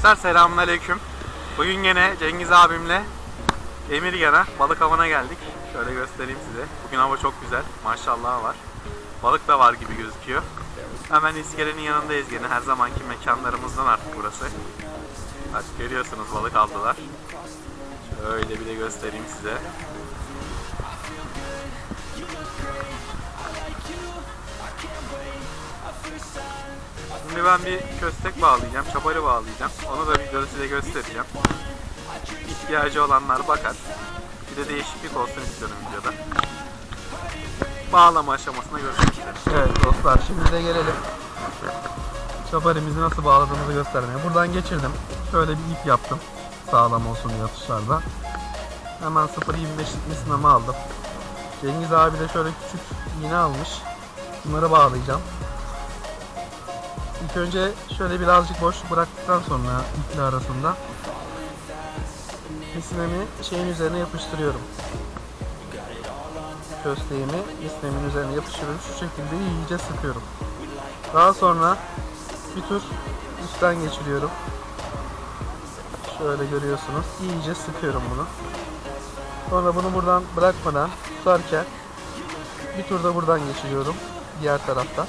Dostlar selamünaleyküm. Bugün yine Cengiz abimle Emirgan'a balık avına geldik. Şöyle göstereyim size. Bugün hava çok güzel. Maşallah var. Balık da var gibi gözüküyor. Hemen iskelenin yanındayız gene. Her zamanki mekanlarımızdan artık burası. Bak görüyorsunuz balık aldılar. Şöyle bir de göstereyim size. Şimdi ben bir köstek bağlayacağım, çapari bağlayacağım. Onu da videoda size göstereceğim. İhtiyacı olanlar bakar. Bir de değişiklik olsun istiyorum videoda. Bağlama aşamasına göstereceğim. Evet dostlar, şimdi de gelelim çaparimizi nasıl bağladığımızı göstermeye. Buradan geçirdim. Şöyle bir ip yaptım. Sağlam olsun diye atışlarda. Hemen 0.25'lik misinamı aldım. Cengiz abi de şöyle küçük iğne almış. Bunları bağlayacağım. İlk önce şöyle birazcık boşluk bıraktıktan sonra ipli arasında misinemi şeyin üzerine yapıştırıyorum. Kösteğimi misnemin üzerine yapıştırıyorum. Şu şekilde iyice sıkıyorum. Daha sonra bir tur üstten geçiriyorum. Şöyle görüyorsunuz. İyice sıkıyorum bunu. Sonra bunu buradan bırakmadan tutarken bir tur da buradan geçiriyorum. Diğer taraftan.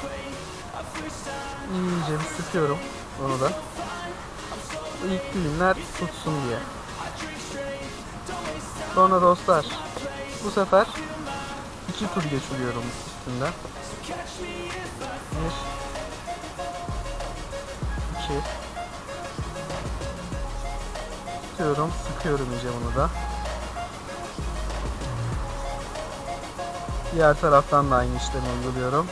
İyice bir sıkıyorum onu da. İlk düğümler tutsun diye. Sonra dostlar bu sefer 2 tur geçiriyorum üstünden. 1 2 tutuyorum, sıkıyorum iyice bunu da. Diğer taraftan da aynı işlemi uyguluyorum.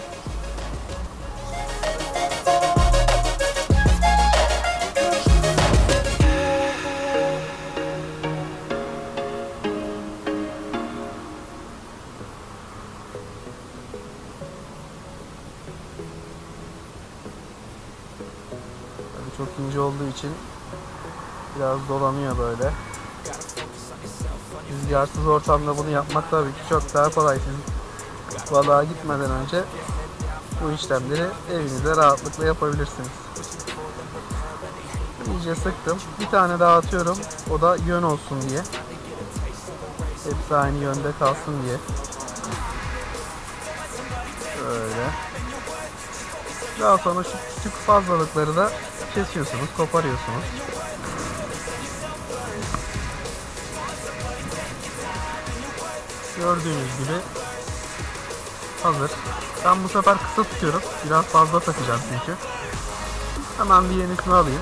Çok ince olduğu için biraz dolanıyor böyle. Rüzgarsız ortamda bunu yapmak tabii ki çok daha kolay. Siz balığa gitmeden önce bu işlemleri evinizde rahatlıkla yapabilirsiniz. İyice sıktım. Bir tane daha atıyorum. O da yön olsun diye. Hepsi aynı yönde kalsın diye. Şöyle. Daha sonra şu küçük fazlalıkları da kesiyorsunuz, koparıyorsunuz. Gördüğünüz gibi hazır. Ben bu sefer kısa tutuyorum. Biraz fazla takacağım çünkü. Hemen bir yenisini alayım.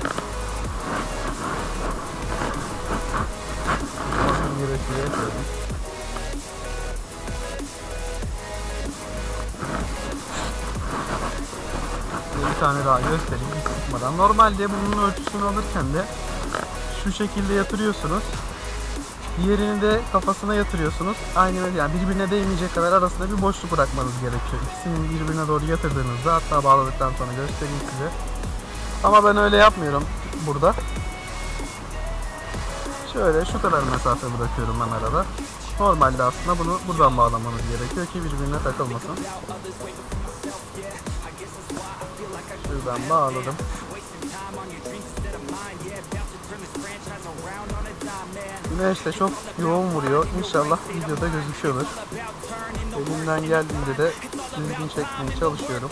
Bir tane daha göstereyim hiç sıkmadan. Normalde bunun ölçüsünü alırken de şu şekilde yatırıyorsunuz. Diğerini de kafasına yatırıyorsunuz. Aynı yani birbirine değmeyecek kadar arasında bir boşluk bırakmanız gerekiyor. İkisini birbirine doğru yatırdığınızda, hatta bağladıktan sonra göstereyim size. Ama ben öyle yapmıyorum burada. Şöyle şu kadar mesafe bırakıyorum ben arada. Normalde aslında bunu buradan bağlamanız gerekiyor ki birbirine takılmasın. Şuradan bağladım. Güneş de çok yoğun vuruyor. İnşallah videoda gözüküyordur. Elimden geldiğinde de düzgün çekmeye çalışıyorum.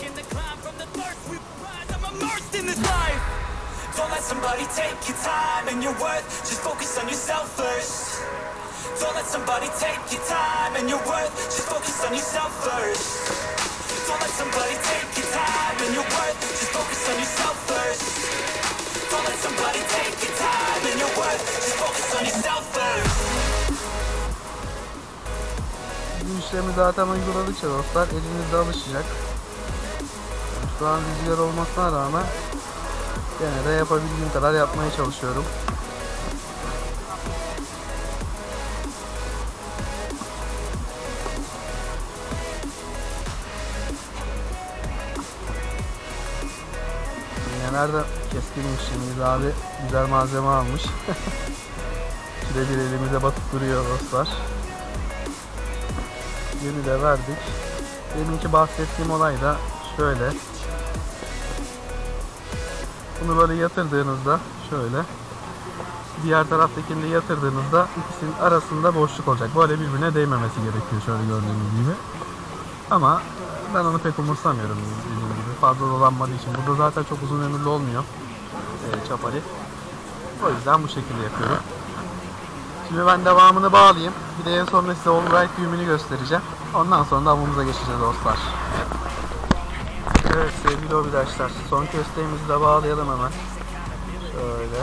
Don't let somebody take your time and your worth. Just focus on yourself first. Don't let somebody take your time and your worth. Just focus on yourself first. Don't let somebody take your time and your worth. Just focus on yourself first. Don't let somebody take your time and your worth. Just focus on yourself first. Bu işlemi zaten uyguladıkça dostlar elinizde alışacak. Şu an rüzgar olmasına rağmen gene de yapabildiğim kadar yapmaya çalışıyorum. Nerede keskinmiş Cengiz abi, güzel malzeme almış. İkide bir elimize batıp duruyor dostlar. Yeni de verdik. Deminki bahsettiğim olay da şöyle. Bunu böyle yatırdığınızda şöyle diğer taraftakini de yatırdığınızda ikisinin arasında boşluk olacak. Böyle birbirine değmemesi gerekiyor şöyle gördüğünüz gibi. Ama ben onu pek umursamıyorum dediğim gibi. Fazla dolanmadığı için. Burada zaten çok uzun ömürlü olmuyor çapali. O yüzden bu şekilde yapıyorum. Şimdi ben devamını bağlayayım. Bir de en sonunda size all right düğümünü göstereceğim. Ondan sonra da avımıza geçeceğiz dostlar. Evet sevgili hobidaşlar, son kösteğimizi de bağlayalım hemen. Şöyle.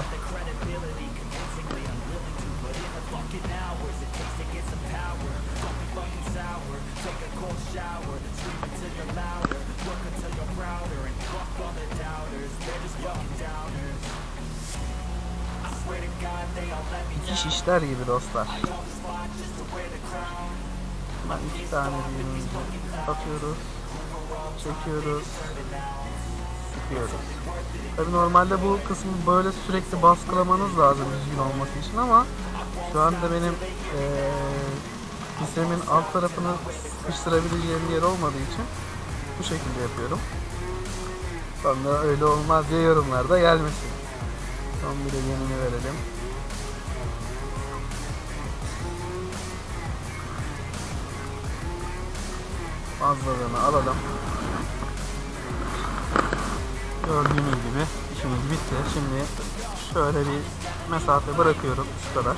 İki şişler gibi dostlar. Ben 2 tane düğümümüzü atıyoruz, çekiyoruz, sıkıyoruz. Tabi normalde bu kısmı böyle sürekli baskılamanız lazım düzgün olması için ama şu anda benim pisemin alt tarafını sıkıştırabileceğim bir yer olmadığı için bu şekilde yapıyorum. Sonra öyle olmaz diye yorumlarda gelmesin. Son bir de yenini verelim. Fazlalığını alalım. Gördüğünüz gibi işimiz bitti. Şimdi şöyle bir mesafe bırakıyorum şu kadar.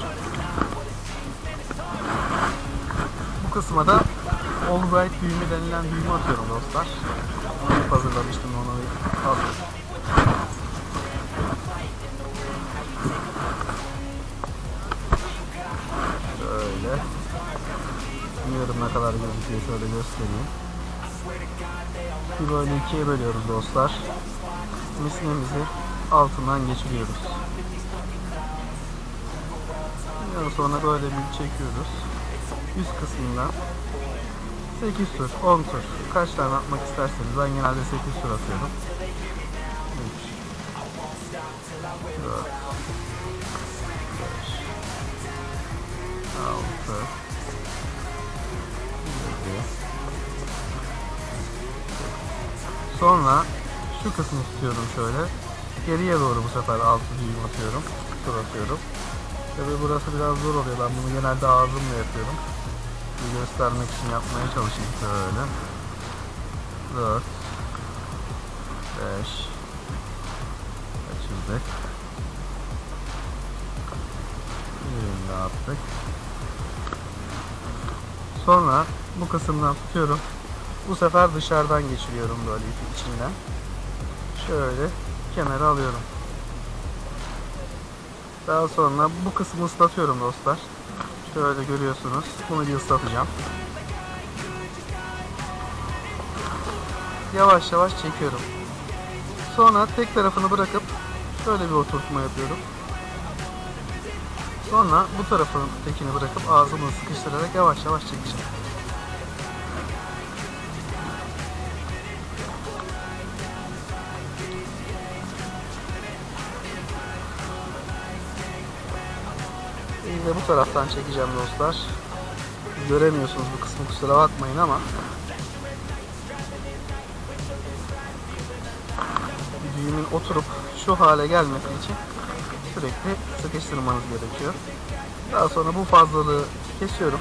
Bu kısma da all right düğümü denilen düğümü atıyorum dostlar. Onu hazırlamıştım, onu bir alıyorum. Şöyle. Bilmiyorum ne kadar gözüküyor, şöyle göstereyim. Bir böyle ikiye bölüyoruz dostlar. Misnemizi altından geçiriyoruz. Ondan sonra böyle bir çekiyoruz. Üst kısmından 8 tur, 10 tur. Kaç tane atmak isterseniz, ben genelde 8 tur atıyorum. 3 4 5 6 Sonra şu kısmı tutuyorum şöyle. Geriye doğru bu sefer 6 düğüm atıyorum. Tur atıyorum. Tabii burası biraz zor oluyor. Ben bunu genelde ağzımla yapıyorum. Bir göstermek için yapmaya çalışayım şöyle. 4 5 Kaçırdık. Birini de attık. Sonra bu kısımdan tutuyorum. Bu sefer dışarıdan geçiriyorum böyle içinden. Şöyle kenara alıyorum. Daha sonra bu kısmı ıslatıyorum dostlar. Şöyle görüyorsunuz. Bunu bir ıslatacağım. Yavaş yavaş çekiyorum. Sonra tek tarafını bırakıp şöyle bir oturtma yapıyorum. Sonra bu tarafın tekini bırakıp ağzımı sıkıştırarak yavaş yavaş çekeceğim. Bir de bu taraftan çekeceğim dostlar. Göremiyorsunuz bu kısmı, kusura bakmayın ama düğümün oturup şu hale gelmesi için sürekli sıkıştırmanız gerekiyor. Daha sonra bu fazlalığı kesiyorum.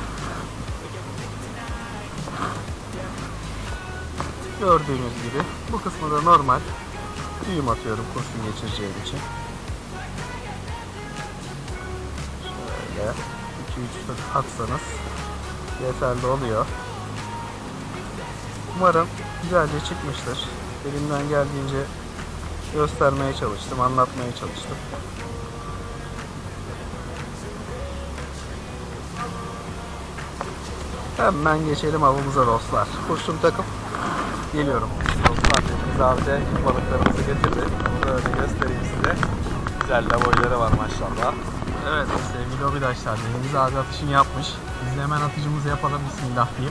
Gördüğünüz gibi bu kısmı da normal düğüm atıyorum kurşun geçireceğim için. Şöyle 2-3 tur atsanız yeterli oluyor. Umarım güzelce çıkmıştır. Elimden geldiğince göstermeye çalıştım, anlatmaya çalıştım. Hemen geçelim avımıza dostlar. Kurşun takıp geliyorum. Dostlar Cengiz abi de balıklarımızı getirdi. Bunu böyle göstereyim size. Güzel de boyları var maşallah. Evet sevgili hobidaşlar, Cengiz abi atışını yapmış. Biz de hemen atışımızı yapalım bismillah diye.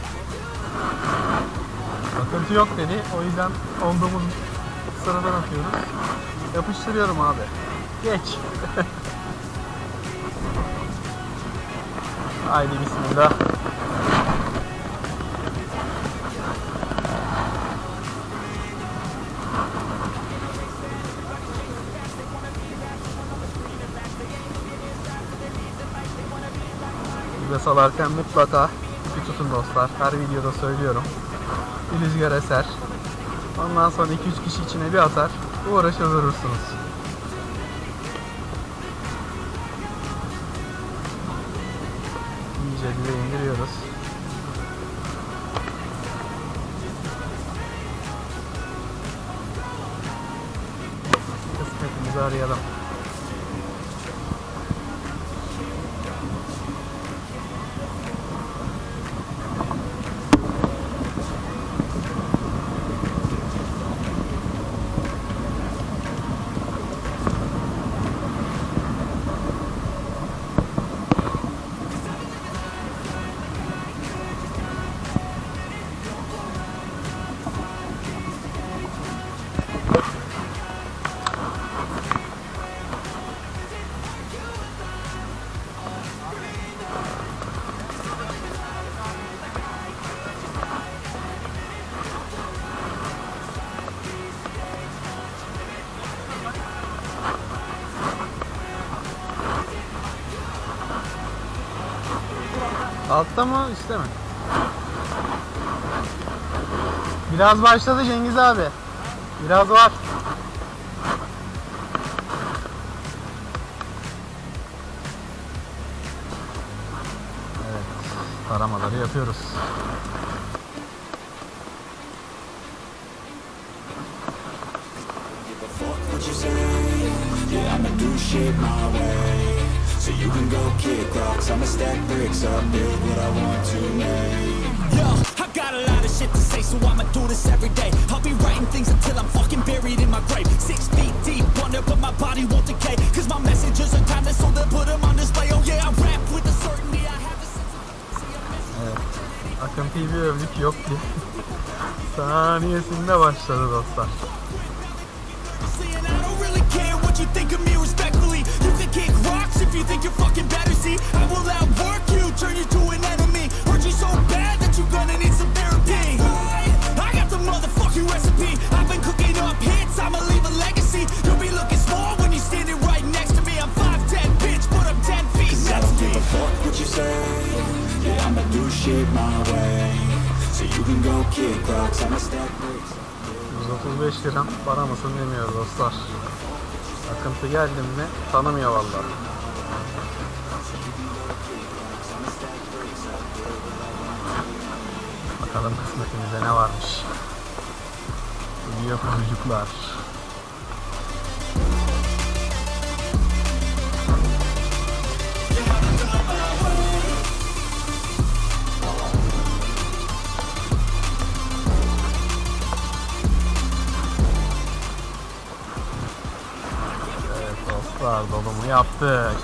Sıkıntı yok dedi. O yüzden olduğumuz sıradan atıyoruz. Yapıştırıyorum abi. Geç. Haydi bismillah. Dibe salarken mutlaka ipi tutun dostlar. Her videoda söylüyorum. Bir rüzgar eser. Ondan sonra 2-3 kişi içine bir atar. Uğraşır durursunuz. İyice dibe indiriyoruz. Kısmetimizi arayalım. Altta mı, üstte mi? Biraz başladı Cengiz abi. Biraz var. Evet, taramaları yapıyoruz. So you can go kick rocks, I'ma stack bricks up, build what I want to make. Yo, I got a lot of shit to say, so I'ma do this every day. I'll be writing things until I'm fucking buried in my grave. 6 feet deep under, but my body won't decay. Cause my messages are timeless, so they'll put them on display. Oh yeah, I rap with the certainty I have a sense. Evet, akıntıyı bir övdük, yok ki. Saniyesinde başladı dostlar. You think of me respectfully. You can kick rocks if you think you're fucking better. See, I will outwork you, turn you to an enemy. Hurt you so bad that you're gonna need some therapy. I got the motherfucking recipe. I've been cooking up hits, I'ma leave a legacy. You'll be looking small when you're standing right next to me. I'm 5'10", bitch, but I'm 10 feet next to me. 'Cause I don't give a fuck what you say. Yeah, I'ma do shit my way. So you can go kick rocks, I'ma stack bricks. 135 liram para mısın demiyor dostlar. Akıntı geldim mi tanımıyor vallahi. Bakalım kısmetimize ne varmış. Gidiyor kuzucuklar. Dolumu yaptık.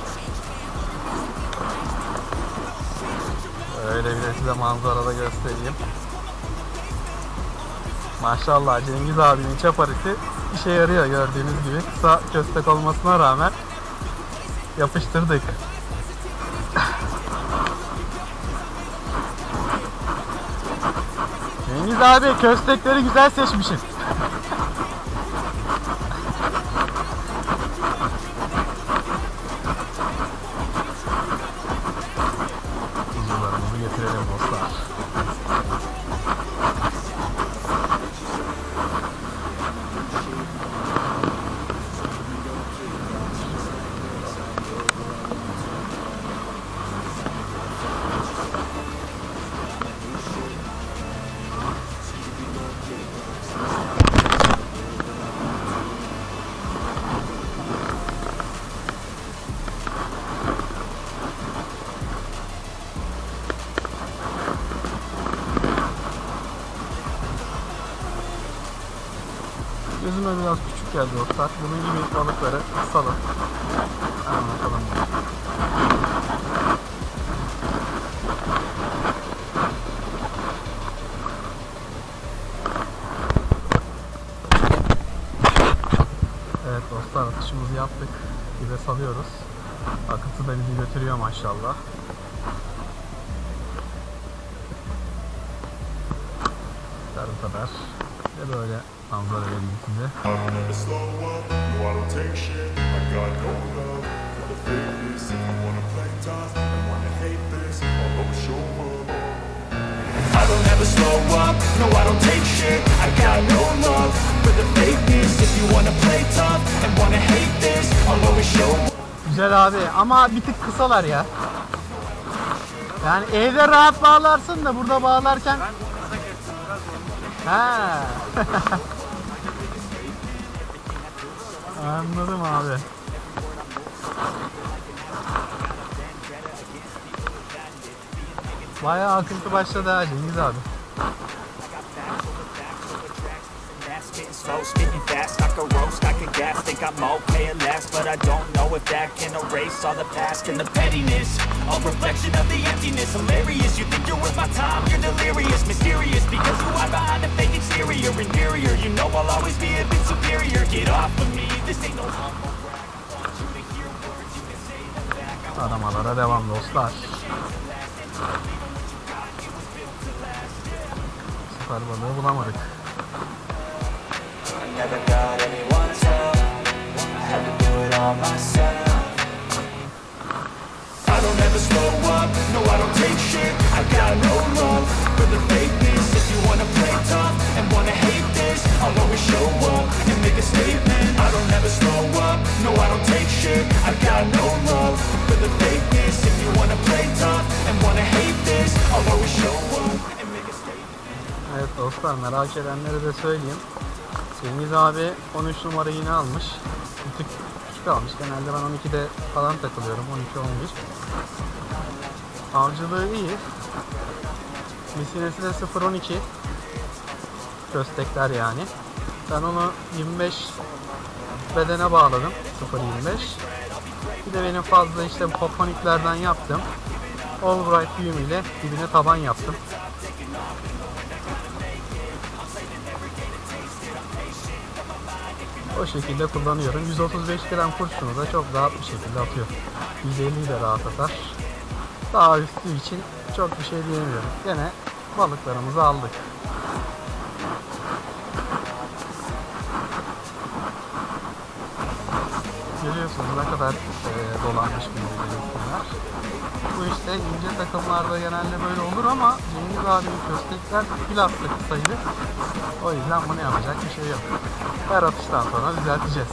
Öyle bir de size manzarada göstereyim. Maşallah Cengiz abinin çaparisi işe yarıyor gördüğünüz gibi. Kısa köstek olmasına rağmen yapıştırdık. Cengiz abi köstekleri güzel seçmişsin. Getirelim dostlar. Gözüme biraz küçük geldi dostlar. Bunun gibi balıkları salın. Anlatalım. Evet dostlar, atışımızı yaptık. Dibe salıyoruz. Akıntı da bizi götürüyor maşallah. Bu kadar. Ve böyle manzara vereyim size. don't ever slow up, no I don't take shit. I got no love for the fakeness. If you wanna play tough and wanna hate this, I'll always show up. Güzel abi ama bir tık kısalar ya. Yani evde rahat bağlarsın da burada bağlarken. Ha. Anladım abi. Bayağı akıntı başladı ha Cengiz abi. Slow, spitting fast, I could roast, I could gas, think I'm okay at last, but I don't know if that can erase all the past and the pettiness, a reflection of the emptiness, hilarious, you think you're worth my time, you're delirious, mysterious, because you hide behind a fake exterior, inferior, you know I'll always be a bit superior, get off of me, this ain't no humble brag, I want you to hear words, you can say them back, Aramalara devam dostlar. Süper balığı bulamadık. never got anyone's help, I had to do it all myself. I don't ever slow up, no I don't take shit. I got no love for the fakeness. If you wanna play tough and wanna hate this, I'll always show up and make a statement. I don't ever slow up, no I don't take shit. I got no love for the fakeness. If you wanna play tough and wanna hate this, I'll always show up and make a statement. Evet dostlar, merak edenlere de söyleyeyim. Cengiz abi 13 numara yine almış. Bir tık küçük almış. Genelde ben 12'de falan takılıyorum. 12-11. Avcılığı iyi. Misinesi de 0-12. Köstekler yani. Ben onu 25 bedene bağladım. 0-25. Bir de benim fazla işte poponiklerden yaptım. Albright düğüm ile dibine taban yaptım. O şekilde kullanıyorum. 135 gram kurşunu da çok rahat bir şekilde atıyor. 150'yi de rahat atar. Daha üstü için çok bir şey diyemiyorum. Gene balıklarımızı aldık. Görüyorsunuz ne kadar dolanmış bunlar. Bu işte ince takımlarda genelde böyle olur ama Cengiz abinin köstekler biraz da kısaydı. O yüzden bunu yapacak bir şey yok. Her atıştan sonra düzelteceğiz.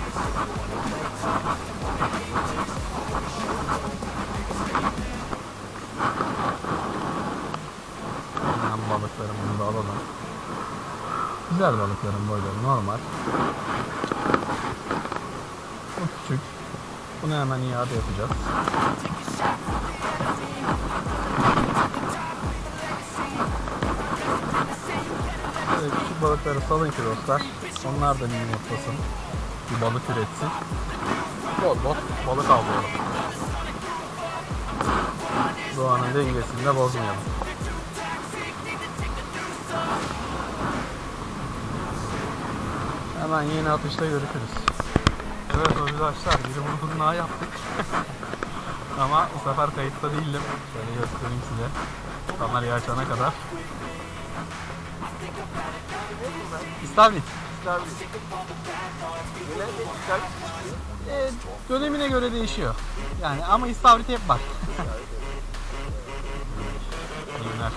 Hemen balıklarımızı da alalım. Güzel balıkların boyları normal. Bu küçük. Bunu hemen iade yapacağız. Böyle küçük balıkları salın ki dostlar. Onlar da bir yumurtlasın. Bir balık üretsin. Bol bol balık avlayalım. Doğanın dengesini de bozmayalım. Hemen yeni atışta görüşürüz. Evet arkadaşlar, bir vurgun daha yaptık. Ama bu sefer kayıtta değildim. Şöyle göstereyim size. Kamerayı açana kadar. İstavrit. Dönemine göre değişiyor. Yani ama istavrit hep var. İyi günler.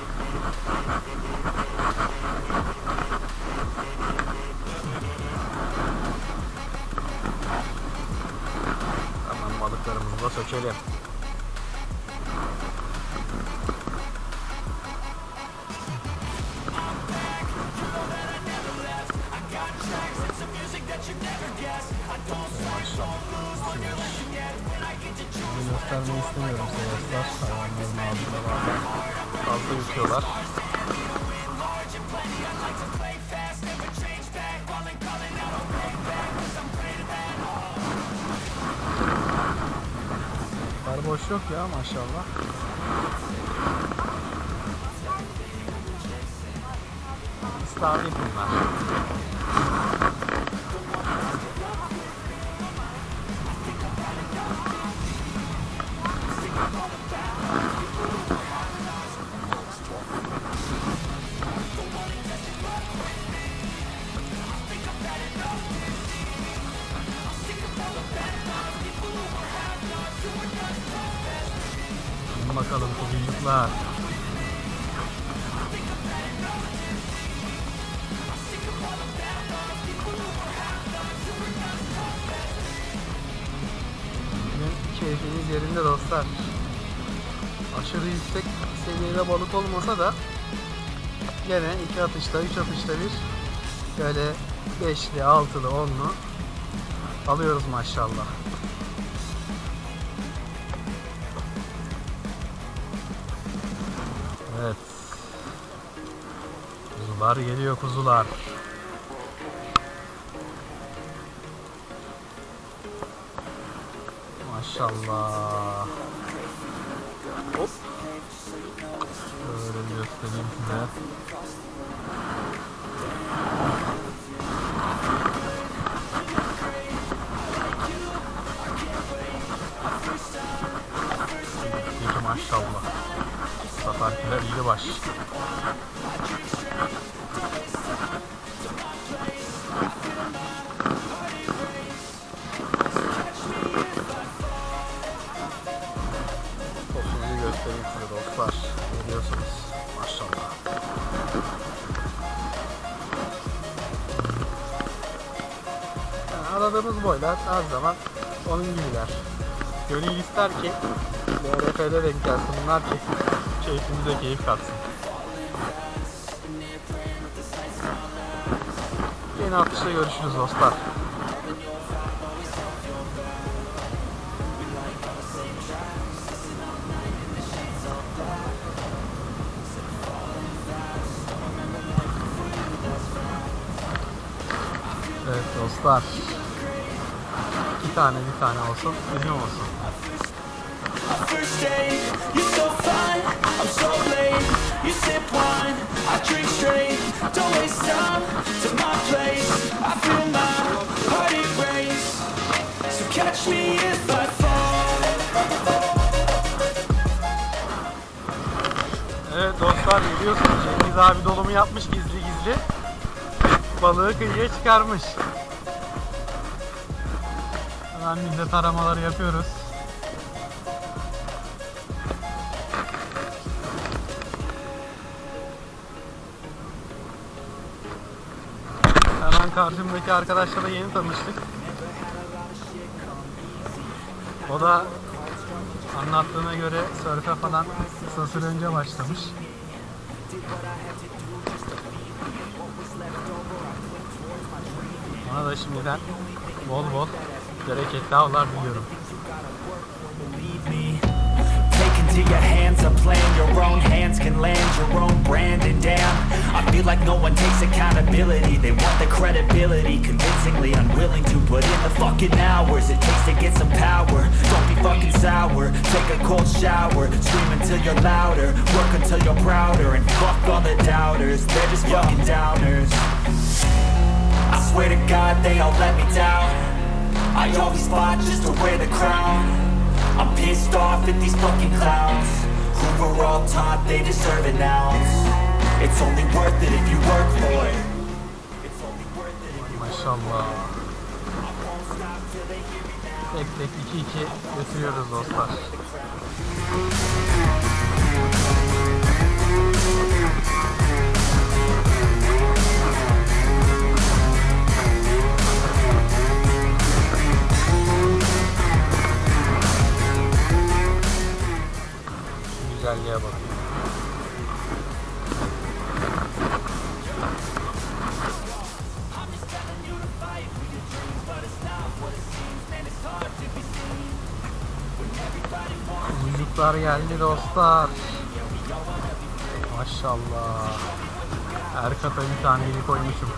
Tamam, balıklarımızı da sökelim. Bunu göstermeyi istemiyorum sevgiler. Hayvanların ağzında bazen fazla yutuyorlar. Boş yok ya maşallah. İstavrit bunlar. Bakalım kuzucuklar. keyif yerinde dostlar. Aşırı yüksek seviyede balık olmasa da gene 2 atışta 3 atışta bir böyle 5'li 6'lı 10'lu alıyoruz maşallah. Evet. Kuzular geliyor, kuzular. Maşallah. Hop. Şöyle bir göstereyim size. İyi maşallah. Satarkiler iyi baş. Tosunuzu göstereyim size dostlar. Görüyorsunuz. Maşallah. Yani aradığımız boylar her zaman onun gibiler. Gönül ister ki DRF'de denk gelsin bunlar ki keyfimize keyif katsın. Yeni atışta görüşürüz dostlar. Evet dostlar. Bir tane olsun, bizim olsun. First date, you're so fine, I'm so late. You sip wine, I drink straight. Don't waste time to my place. I feel my heart erase. So catch me if I fall. Evet dostlar, biliyorsunuz Cengiz abi dolumu yapmış gizli. Balığı kıyıya çıkarmış. Hemen millet aramaları yapıyoruz. Hemen karşımdaki arkadaşla da yeni tanıştık. O da anlattığına göre sörfe falan kısa süre önce başlamış. Ona da şimdiden bol bereketli avlar diliyorum. Into your hands, a plan your own hands can land your own brand. And damn, I feel like no one takes accountability. They want the credibility, convincingly unwilling to put in the fucking hours it takes to get some power. Don't be fucking sour, take a cold shower, scream until you're louder, work until you're prouder, and fuck all the doubters, they're just fucking downers. I swear to God they all let me down. I always fought just to wear the crown. I'm pissed off at these fucking clowns who were all taught they deserve an ounce. It's only worth it if you work for it. It's only worth it if you Maşallah. Tek 2-2 götürüyoruz dostlar. Güzelliğe bakın. Kuzucuklar geldi dostlar. Maşallah. Erkat'a bir taneyi koymuşum.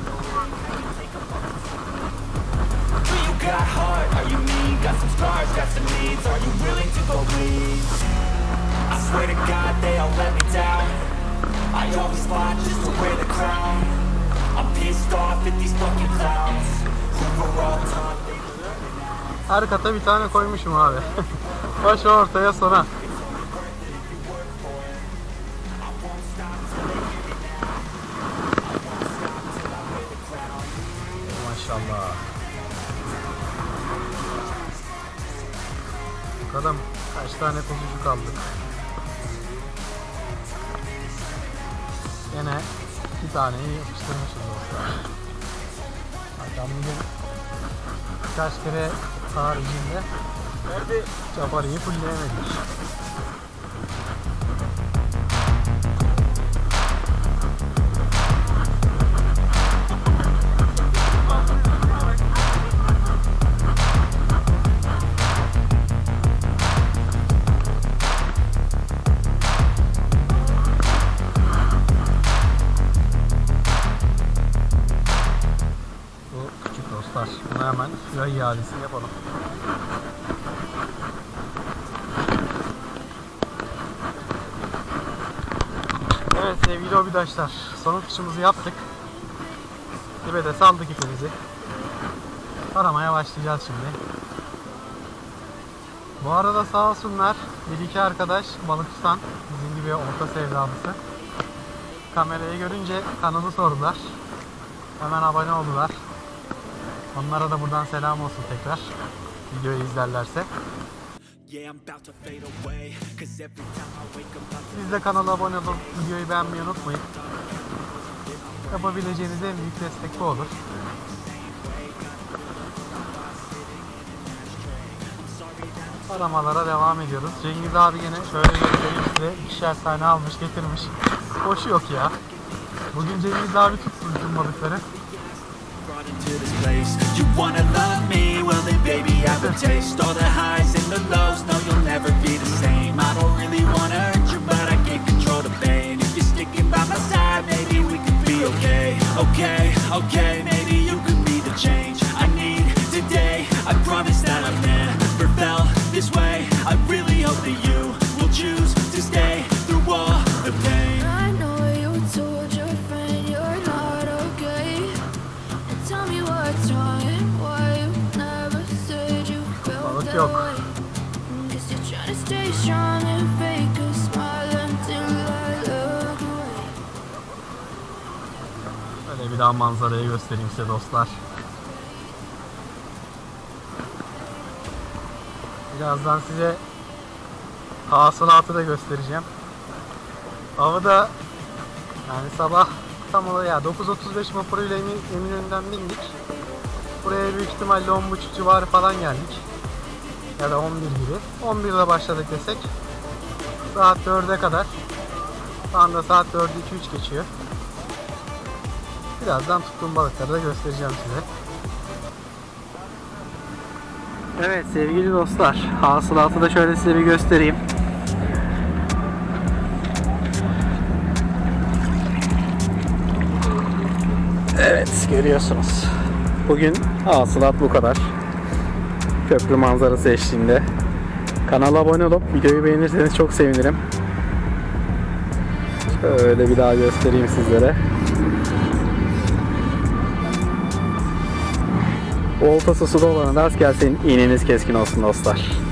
got heart, are you mean? Got some scars, got some needs, are you willing to go bleed? I swear to God they all let me down. I always fought just to wear the crown. I'm pissed off at these fucking clowns who were all taught they Her kata bir tane koymuşum abi. Baş ortaya sona. Maşallah. Bakalım kaç tane kuzucuk aldık. Yine 2 taneyi yapıştırmışız dostlar. Hakan bugün birkaç kere haricinde Çaparıyı fullleyemedik. Bu küçük dostlar. Bunu hemen suya iadesini yapalım. Evet sevgili hobidaşlar, son atışımızı yaptık. Dibe de saldık ipimizi. Aramaya başlayacağız şimdi. Bu arada sağ olsunlar bir iki arkadaş balık tutan, bizim gibi olta sevdalısı. Kamerayı görünce kanalı sordular. Hemen abone oldular. Onlara da buradan selam olsun tekrar. Videoyu izlerlerse. Siz de kanala abone olup videoyu beğenmeyi unutmayın. Yapabileceğiniz en büyük destek bu olur. Aramalara devam ediyoruz. Cengiz abi yine şöyle göstereyim size. İkişer tane almış getirmiş. Boşu yok ya. Bugün Cengiz abi tuttu bütün balıkları. To this place, you wanna love me? Well then baby I will taste all the highs and the lows. No, you'll never be the same. I don't really wanna hurt you, but I can't control the pain. If you're sticking by my side, maybe we could be okay. Okay, okay, maybe you could be the change I need today. I promise that I've never felt this way. I really hope that you will choose to stay through all the pain. I know you told your friend you're not okay. Tell me what's wrong and why you never said you felt Balık that yok. way. Guess you're trying to stay strong and fake a smile until I look away. Böyle bir daha manzarayı göstereyim size dostlar. Birazdan size hasılatı da göstereceğim. Avı da yani sabah tam olarak ya 9.35 vapuruyla Eminönü'nden bindik. Buraya büyük ihtimalle 10.30 civarı falan geldik. Ya da 11 gibi. 11'de başladık desek saat 4'e kadar. Şu anda saat 4'ü 2-3 geçiyor. Birazdan tuttuğum balıkları da göstereceğim size. Evet sevgili dostlar, hasılatı da şöyle size bir göstereyim. Evet görüyorsunuz. Bugün hasılat bu kadar. Köprü manzarası eşliğinde. Kanala abone olup videoyu beğenirseniz çok sevinirim. Şöyle bir daha göstereyim sizlere. Oltası suda olana rast gelsin, iğneniz keskin olsun dostlar.